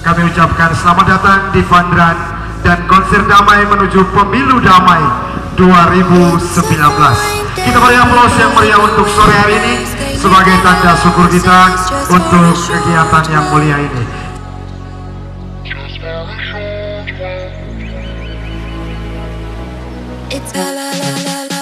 kami ucapkan selamat datang di Vandran dan konser damai menuju pemilu damai 2019. Kita beri aplaus yang meriah untuk sore hari ini sebagai tanda syukur kita untuk kegiatan yang mulia ini. It's la la la la la.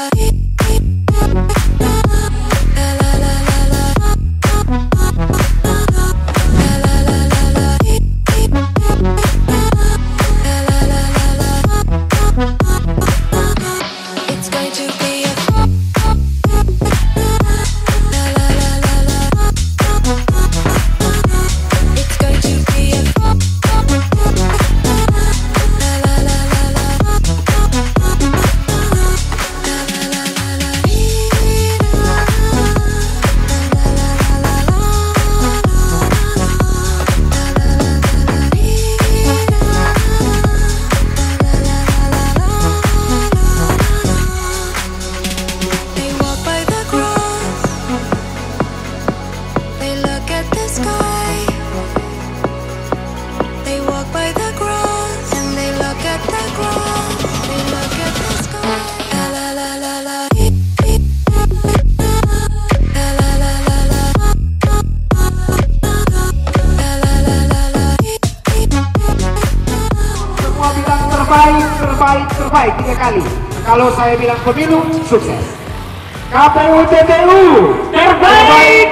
Terbaik 3 kali. Kalau saya bilang pemilu, sukses. KPU TPU terbaik.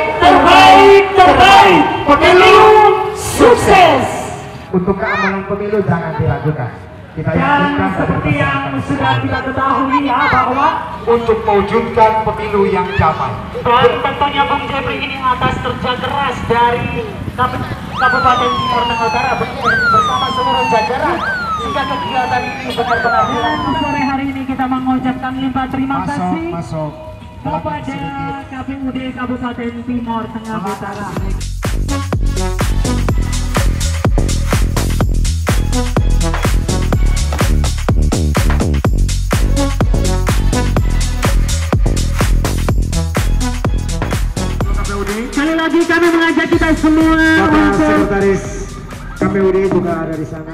Pemilu sukses. Untuk keamanan pemilu jangan diragukan. Kita yakinkan seperti yang sudah kita ketahui ya, bahwa untuk mewujudkan pemilu yang damai. Dan tentunya Bung Jepri ini atas kerja keras dari Kabupaten Timur Tengah Utara bersama seluruh jajaran sehingga kegiatan ini benar-benar sore hari ini kita mengucapkan limpah terima kasih kepada KPUD Kabupaten Timur Tengah Utara. Sekali lagi kami mengajak kita semua Bapak Sekretaris KPUD juga ada di sana.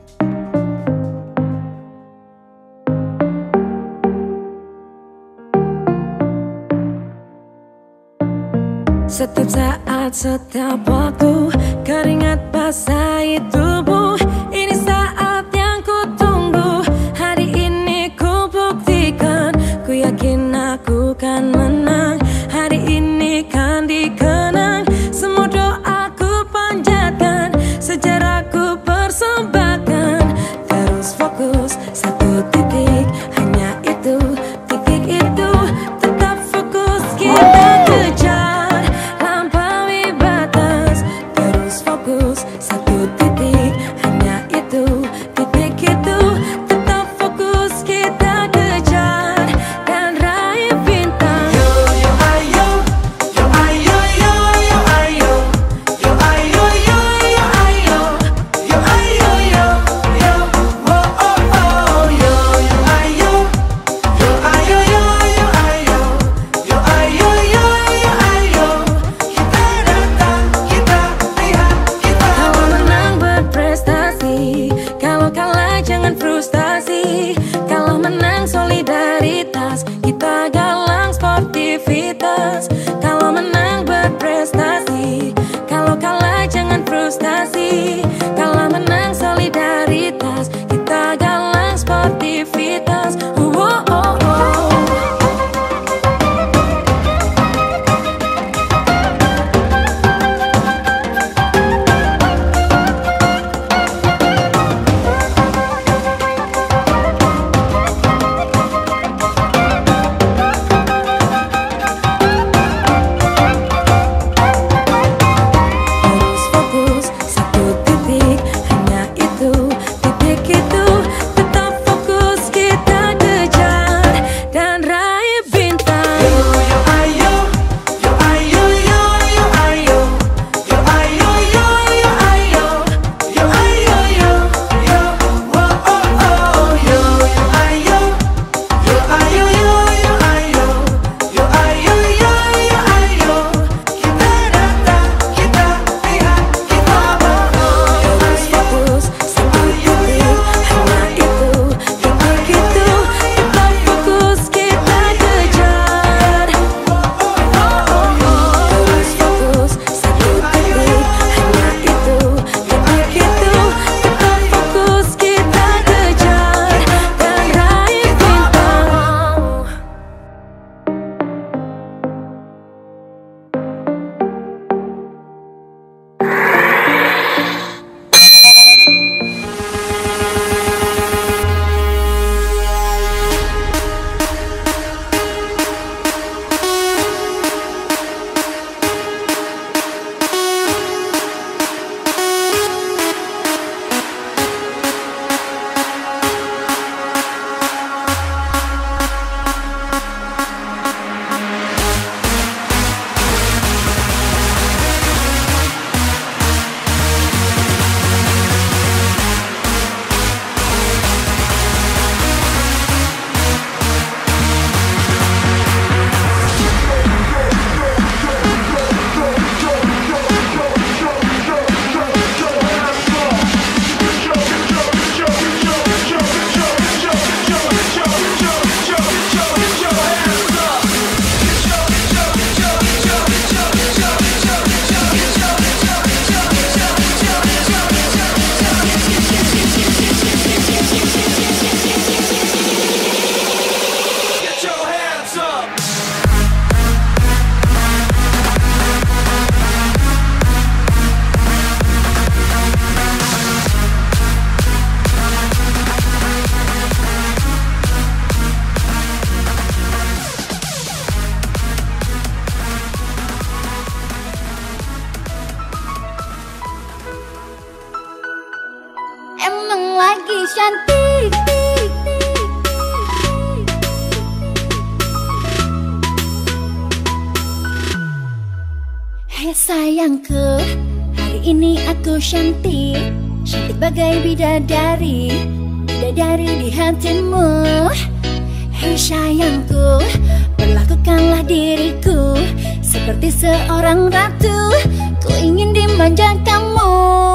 Setiap saat, setiap waktu, keringat basahi tubuh. Ini saat yang ku tunggu. Hari ini ku buktikan, ku yakin aku kan menang. Hari ini kan dikenang, semua doaku panjatkan, sejarahku persembahkan. Terus fokus, satu titik, hanya itu, titik itu. Tetap fokus, kita kejar, lampaui batas. Terus fokus, satu titik, hanya itu, titik itu. Tetap fokus, kita kejar, dan raih bintang. I wanna lagi cantik. Hei sayangku, hari ini aku cantik, cantik bagai bidadari, bidadari di hatimu. Hei sayangku, perlakukanlah diriku seperti seorang ratu, ku ingin dimanja kamu.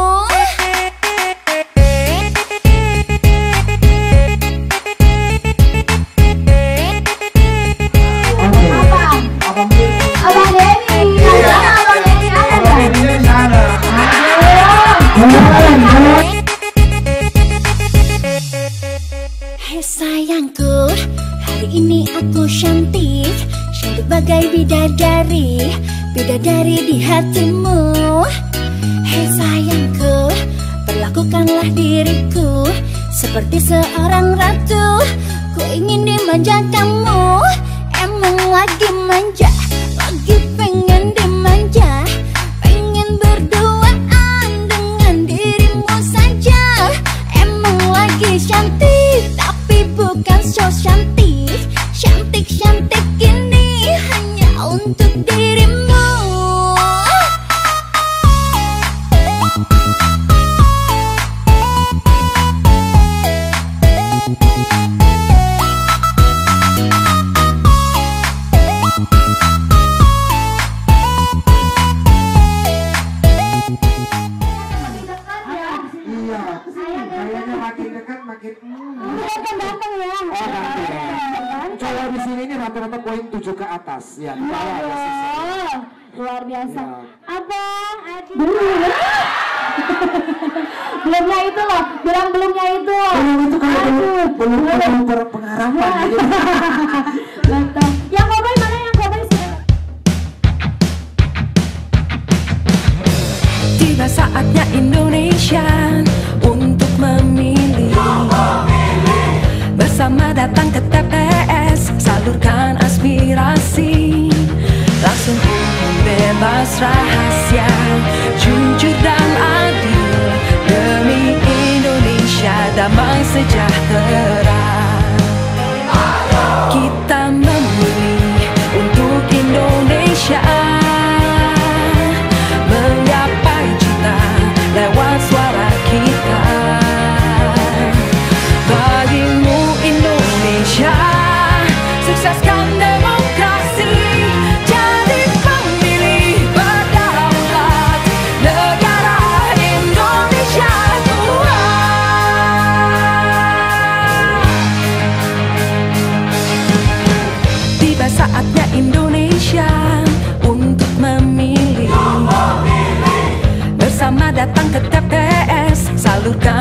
Hei sayangku, hari ini aku cantik, cantik bagai bidadari, bidadari di hatimu. Hei sayangku, perlakukanlah diriku seperti seorang ratu, ku ingin dimanja kamu. Emang lagi manja, lagi pengen dimanja, pengen berduaan dengan dirimu saja. Emang lagi cantik, tapi bukan so cantik, cantik-cantik ini hanya untuk dirimu. Kayaknya makin dekat makin Ganteng ya. cowok di sini ini rata-rata poin 7 ke atas ya. Luar biasa. Ya. Abang, adik. Belumnya itu loh, bilang belumnya itu. Belum itu kalau belum berpengalaman. Betul. Yang mobile mana yang mobile sih? Tiba saatnya Indonesia untuk memilih. Bersama datang ke TPS, salurkan aspirasi. Langsung umum, bebas, rahasia, jujur dan adil, demi Indonesia damai sejahtera. Kita memilih untuk Indonesia, menggapai cita lewat suara kita. Bagimu Indonesia, sukseskan demokrasi, jadi pemilih berdaulat, negara Indonesia Tiba saatnya Indonesia untuk memilih. Bersama datang ke TPS, salurkan